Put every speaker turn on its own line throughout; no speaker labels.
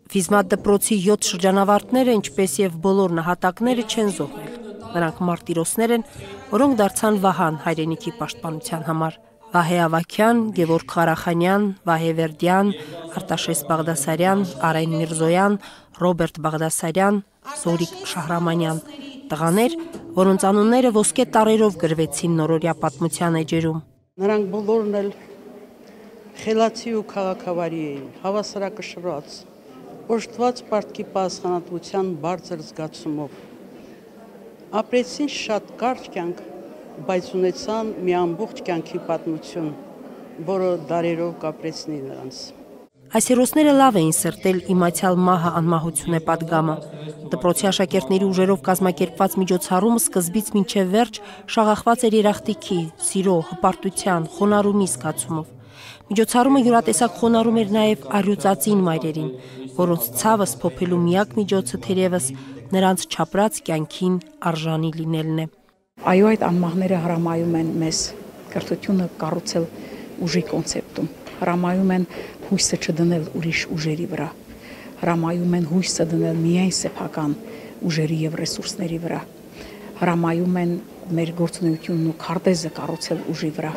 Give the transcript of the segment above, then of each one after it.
Ֆիզմատ դպրոցի 7 շրջանավարտները, ինչպես եւ բոլոր նահատակները չեն զոհվել։ Նրանք մարտիրոսներ են, որոնք դարձան վահան հայրենիքի պաշտպանության համար։ Վահե Ավագյան, Գևորգ Ղարախանյան, Վահե Վերդյան, Արտաշես Բաղդասարյան, Արեն Միրզոյան, Ռոբերտ Բաղդասարյան, Զորիկ Շահրամանյան։ Տղաներ, որոնց անունները ոսկե տառերով գրվեցին նորորյա պատմության էջերում։
Նրանք բոլորն էլ խելացի ու քաղաքավարի էին, հավասարակշռած, օժտված պարտքի պատասխանատվության բարձր զգացումով։ Ապրեցին շատ կարճ կյանք, բայց ունեցան մի ամբողջ կյանքի պատմություն, որը դարերով կապրեցնի նրանց։
Այս հերոսները լավ էին սրտել իմացյալ մահը անմահություն է պատգամը։ Դպրոցի աշակերտների ուժերով կազմակերպված միջոցառումը սկզբից մինչև վերջ շաղախված էր երախտիքի, սիրո, հպարտության, խոնարհումի զգացումով։ Միջոցառումը յուրատեսակ խոնարհում էր նաև առյուծածին մայրերին, որոնց ցավը սփոփելու միակ միջոցը թերևս նրանց չապրած կյանքին արժանի լինելն է։
Այո, այդ անմահները հրամայում են մեզ կրթությունը կառուցել ուժի կոնցեպտում, հրամայում են հույսը չդնել ուրիշ ուժերի վրա, հրամայում են հույսը դնել միայն սեփական ուժերի եւ ռեսուրսների վրա, հրամայում են մեր գործունեությունն ու քարտեզը կառուցել ուժի վրա,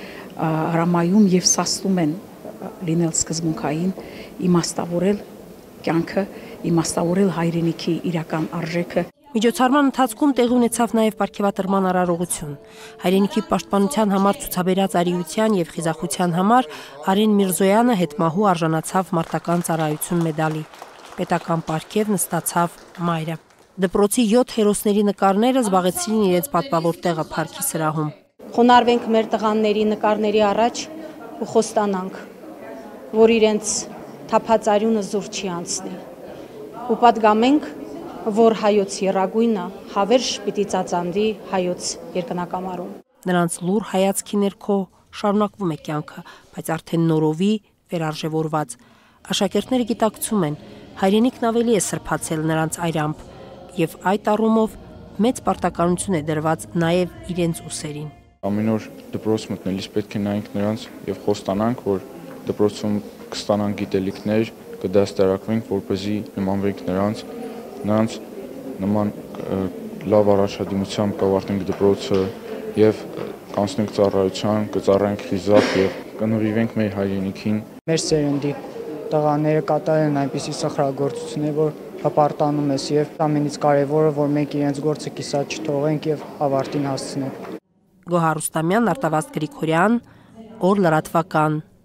հրամայում եւ սաստում են լինել սկզբունքային, իմաստավորել կյանքը, իմաստավորել հայրենիքի իրական արժեքը։
Միջոցառման ընթացքում տեղի ունեցավ նաև պարգևատրման արարողություն։ Հայրենիքի պաշտպանության համար ցուցաբերած արիության եւ խիզախության համար Արեն Միրզոյանը հետմահու արժանացավ մարտական ծառայություն մեդալի։ Պետական պարգևն ստացավ մայրը։ Դպրոցի 7 հերոսների նկարները զբաղեցրին իրենց պատվավոր տեղը парքի սրահում։
Խոնարհվենք մեր տղաների նկարների առաջ ու խոստանանք, որ իրենց թափած արյունը զուր չի անցնի։ Ու պատգամենք, որ հայոց եռագույնը հավերժ պիտի ծածանվի հայոց երկնակամարում։
Նրանց լուր հայացքի ներքո շարունակվում է կյանքը, բայց արդեն նորովի վերարժևորված։ Աշակերտները գիտակցում են, հայրենիքն ավելի է սրբացել նրանց այրամբ, եւ այդ առումով մեծ պարտականություն է դրված նաև իրենց ուսերին։
Ամեն օր դպրոց մտնելիս պետք է նայենք նրանց եւ խոստանանք, որ դպրոցում կստանանք գիտելիքներ, կդաստիարակվենք, որպեսզի նմանվենք նրանց նման լավ առաջադիմությամբ կավարտենք դպրոցը եւ կանցնենք ծառայության, կծառայենք խիզախ եւ կնվիրվենք մեր հայրենիքին։
Մեր սերնդի տղաները կատարեն այնպիսի սխրագործություններ, որ հպարտանում ես եւ ամենից կարեւորը, որ մենք իրենց գործը կիսատ չթողենք եւ ավարտին հասցնենք։
Գոհար Ռուստամյան, Արտավազդ Գրիգորյան, Օր լրատվական։